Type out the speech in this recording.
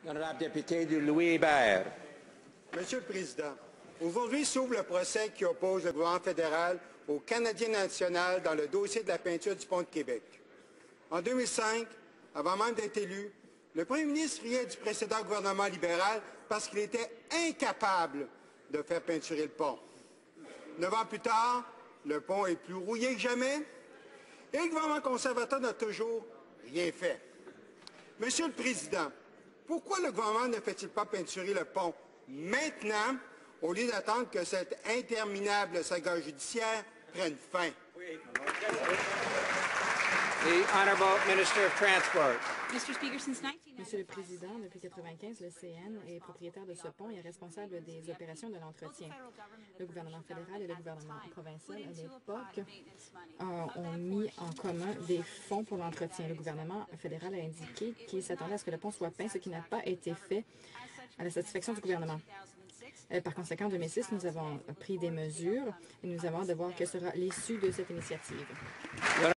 L'honorable député de Louis-Hébert. Monsieur le Président, aujourd'hui s'ouvre le procès qui oppose le gouvernement fédéral au Canadien national dans le dossier de la peinture du pont de Québec. En 2005, avant même d'être élu, le premier ministre riait du précédent gouvernement libéral parce qu'il était incapable de faire peinturer le pont. 9 ans plus tard, le pont est plus rouillé que jamais et le gouvernement conservateur n'a toujours rien fait. Monsieur le Président, pourquoi le gouvernement ne fait-il pas peinturer le pont maintenant, au lieu d'attendre que cette interminable saga judiciaire prenne fin? The Honourable Minister of Transport. Monsieur le Président, depuis 1995, le CN est propriétaire de ce pont et est responsable des opérations de l'entretien. Le gouvernement fédéral et le gouvernement provincial, à l'époque, ont mis en commun des fonds pour l'entretien. Le gouvernement fédéral a indiqué qu'il s'attendait à ce que le pont soit peint, ce qui n'a pas été fait à la satisfaction du gouvernement. Par conséquent, en 2006, nous avons pris des mesures et nous avons hâte de voir quelle sera l'issue de cette initiative.